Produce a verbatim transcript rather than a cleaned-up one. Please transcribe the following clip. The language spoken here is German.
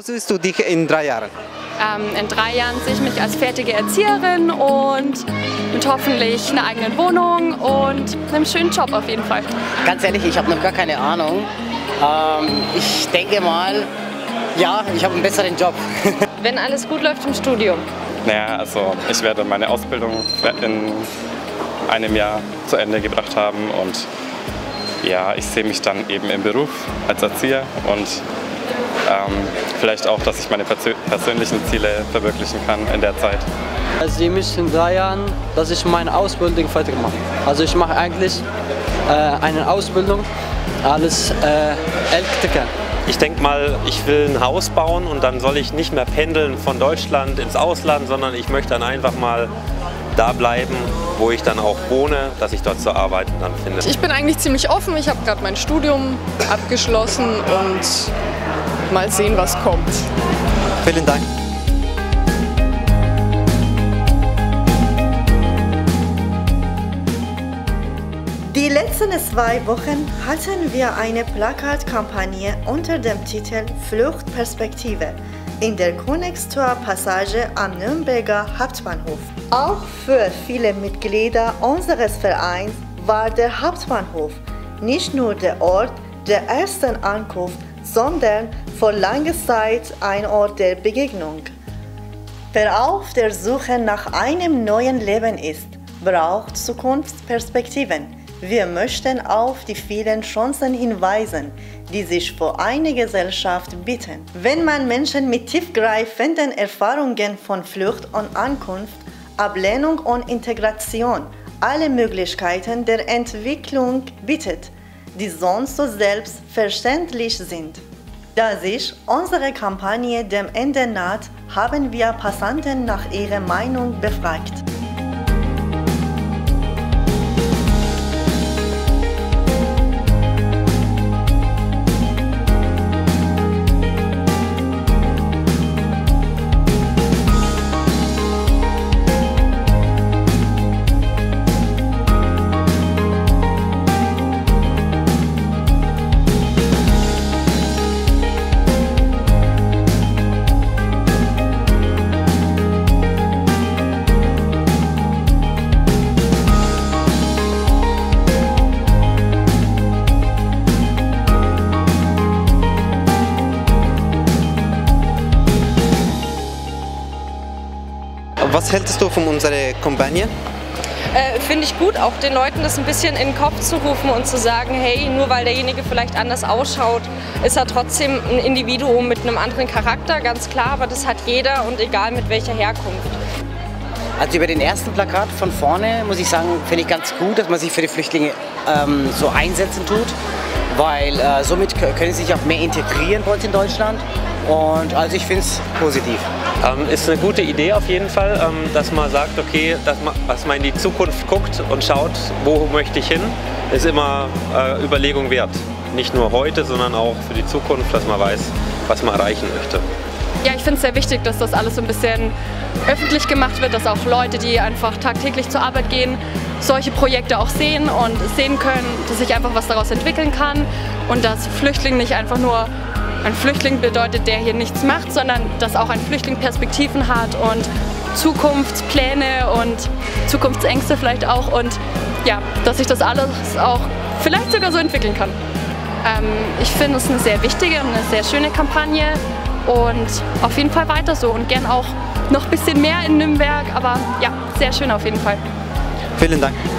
siehst du dich in drei Jahren? Ähm, in drei Jahren sehe ich mich als fertige Erzieherin und mit hoffentlich einer eigenen Wohnung und einem schönen Job auf jeden Fall. Ganz ehrlich, ich habe noch gar keine Ahnung. Ähm, ich denke mal, ja, ich habe einen besseren Job. Wenn alles gut läuft im Studium. Naja, also ich werde meine Ausbildung in einem Jahr zu Ende gebracht haben und ja, ich sehe mich dann eben im Beruf als Erzieher und ähm, vielleicht auch, dass ich meine persönlichen Ziele verwirklichen kann in der Zeit. Ich sehe mich in drei Jahren, dass ich meine Ausbildung fertig mache. Also ich mache eigentlich äh, eine Ausbildung als äh, Elektriker. Ich denke mal, ich will ein Haus bauen und dann soll ich nicht mehr pendeln von Deutschland ins Ausland, sondern ich möchte dann einfach mal da bleiben, wo ich dann auch wohne, dass ich dort zu arbeiten dann finde. Ich bin eigentlich ziemlich offen. Ich habe gerade mein Studium abgeschlossen und mal sehen, was kommt. Vielen Dank. Die letzten zwei Wochen hatten wir eine Plakatkampagne unter dem Titel Fluchtperspektive in der Königstor-Passage am Nürnberger Hauptbahnhof. Auch für viele Mitglieder unseres Vereins war der Hauptbahnhof nicht nur der Ort der ersten Ankunft, sondern vor langer Zeit ein Ort der Begegnung. Wer auf der Suche nach einem neuen Leben ist, braucht Zukunftsperspektiven. Wir möchten auf die vielen Chancen hinweisen, die sich vor einer Gesellschaft bieten. Wenn man Menschen mit tiefgreifenden Erfahrungen von Flucht und Ankunft, Ablehnung und Integration alle Möglichkeiten der Entwicklung bietet, die sonst so selbstverständlich sind. Da sich unsere Kampagne dem Ende naht, haben wir Passanten nach ihrer Meinung befragt. Was hältst du von unserer Kampagne? Äh, Finde ich gut, auch den Leuten das ein bisschen in den Kopf zu rufen und zu sagen, hey, nur weil derjenige vielleicht anders ausschaut, ist er trotzdem ein Individuum mit einem anderen Charakter, ganz klar, aber das hat jeder und egal mit welcher Herkunft. Also über den ersten Plakat von vorne, muss ich sagen, finde ich ganz gut, dass man sich für die Flüchtlinge ähm, so einsetzen tut, weil äh, somit können sie sich auch mehr integrieren bei uns in Deutschland. Und also ich finde es positiv. Ähm, ist eine gute Idee auf jeden Fall, ähm, dass man sagt, okay, dass man, dass man in die Zukunft guckt und schaut, wo möchte ich hin, ist immer äh, Überlegung wert. Nicht nur heute, sondern auch für die Zukunft, dass man weiß, was man erreichen möchte. Ja, ich finde es sehr wichtig, dass das alles so ein bisschen öffentlich gemacht wird, dass auch Leute, die einfach tagtäglich zur Arbeit gehen, solche Projekte auch sehen und sehen können, dass sich einfach was daraus entwickeln kann und dass Flüchtling nicht einfach nur ein Flüchtling bedeutet, der hier nichts macht, sondern dass auch ein Flüchtling Perspektiven hat und Zukunftspläne und Zukunftsängste vielleicht auch und ja, dass sich das alles auch vielleicht sogar so entwickeln kann. Ähm, ich finde es eine sehr wichtige und eine sehr schöne Kampagne und auf jeden Fall weiter so und gern auch noch ein bisschen mehr in Nürnberg, aber ja, sehr schön auf jeden Fall. Vielen Dank.